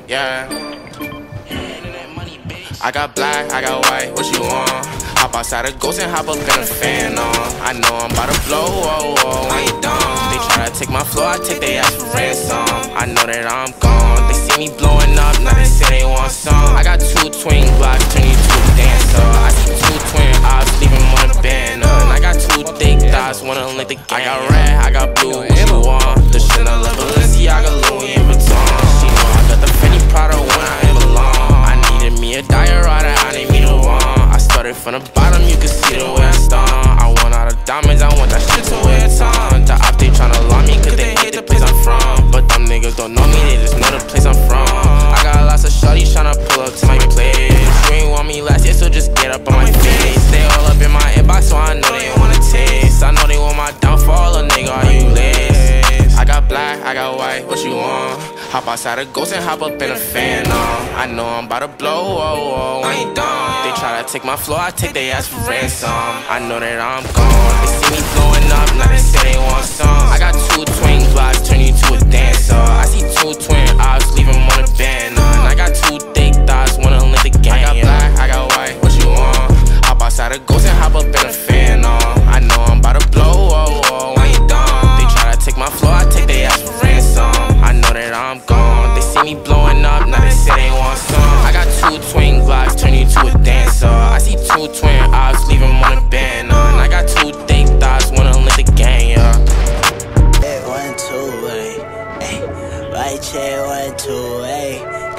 Yeah. I got black, I got white, what you want? Hop outside a ghost and hop up in a fan on. I know I'm about to blow, whoa, whoa, when you done. They try to take my flow, I take they ass for ransom. I know that I'm gone, they see me blowing up, now they say they want some. I got 2 twin blocks, turn you to a dancer. I see 2 twin eyes, leave him on a banner. And I got 2 thick thighs, wanna lick the gang. I got red, I got blue, what you want? The Chanel, Balenciaga, Louis Vuitton. She know I got the Fendi Prada when I ain't belong. I needed me a diorata, I need me the one. I started from the bottom, you can see the way I stung. I want all the diamonds, I want that shit to wear a ton. The op, they tryna alarm me, cause they hate the place I'm from. But them niggas don't know me, they just know the place I'm from. I got lots of shorties tryna pull up to my place. You ain't want me last year, so just get up on my face. They all up in my inbox, so I know they wanna taste. I know they want my downfall, a nigga, are you lace? I got black, I got white, what you want? Hop outside a ghost and hop up in a fan on. I know I'm about to blow, whoa, whoa, when you done. They try to take my flow, I take they ass for ransom. I know that I'm gone, they see me blowing up, now they say they want some. I got 2 twin blocks, turn you to a dancer. I see 2 twin eyes, leave him on a banner. And I got 2 thick thighs, wanna lick the gang. I got black, I got white, what you want? Hop outside a ghost and hop up in a fan on. I know I'm about to blow, whoa, whoa, when you done. They try to take my flow, I take they ass for ransom. I know that I'm gone, they see me blowing up, now they say they want some. I got 2 twin blocks, turn you to a dancer. I see 2 twin eyes, leave him on a banner. And I got 2 thick thighs, wanna lick the gang, yeah. 1, 2, ayy, right chair, 1, 2, ayy,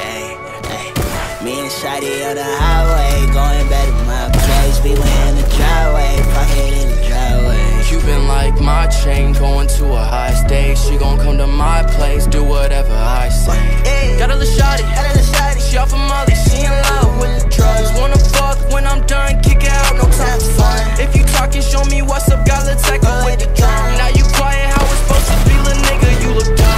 me and Shawty on the highway, going back to my place. We went in the driveway, pocket in the driveway. Cuban like my chain, going to a high stage. She gon' come to my place, do whatever I say. Got a little shawty, she off of Molly, she in love with the drugs. Wanna fuck when I'm done, kick it out, no time for fun. If you talking, show me what's up, got let's take with the drum. Now you quiet, how it's supposed to be, little nigga, you look dumb.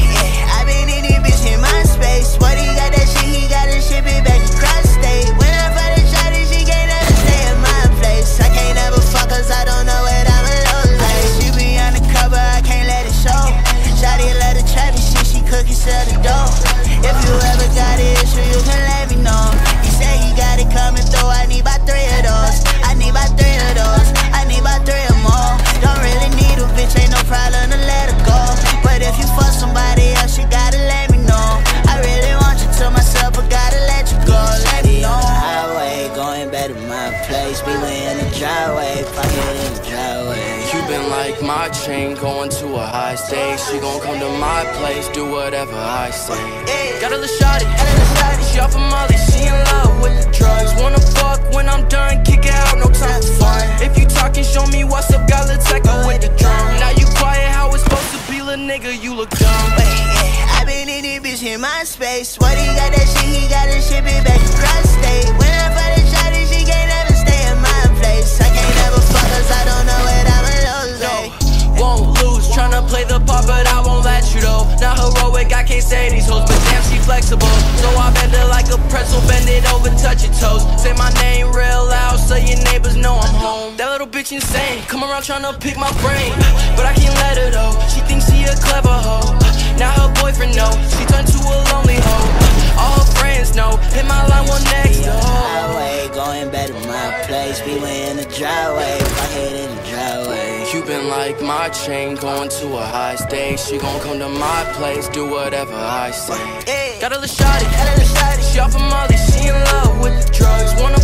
I been in this bitch in my space. What he got that shit, he got to ship it back across state. When I find a shawty, she can't ever stay at my place. I can't ever fuck cause I don't know what I'm alone like. She be undercover, I can't let it show. Shawty let her trap me, she cook and sell the dough. If you ever got an issue, you can let me know. He said he got it coming through, I need about 3 of those. I need about 3 of those, I need about 3 or more. Don't really need a bitch, ain't no problem to let her go. But if you fuck somebody else, you gotta let me know. I really want you to myself, but gotta let you go. Let me know. Highway, going back to my place. We went in the driveway, pocket in the driveway. Cuban like my chain, going to a high stage. She gon' come to my place, do whatever I say. Got a little shawty, she off of Molly, she in love with the drugs. Wanna fuck when I'm done, kick it out, no time for fun. If you talking, show me what's up, got let's take with the drum. Now you quiet, how it's supposed to be, little nigga, you look dumb. I been in this bitch in my space. What he got that shit, he got to ship it back across state. When I find a shawty, she can't ever stay at my place. I can't ever fuck cause I don't know what I'm alone like. Won't lose, tryna play the part, but I won't let you though. Not heroic, I can't say these hoes, but damn, she flexible. So I bend it like a pretzel, bend it over, touch your toes. Say my name real loud, so your neighbors know I'm home. That little bitch insane, come around tryna pick my brain, but I can't let her though. She thinks she a clever hoe. Now her boyfriend know, she turned to a lonely hoe. All her friends know, hit my line one next door. Highway, going back to my place. We went in the driveway, pocket in the driveway. Cuban like my chain, going to a high stage. She gon' come to my place, do whatever I say. Got a little shawty, she off of Molly, she in love with the drugs. Wanna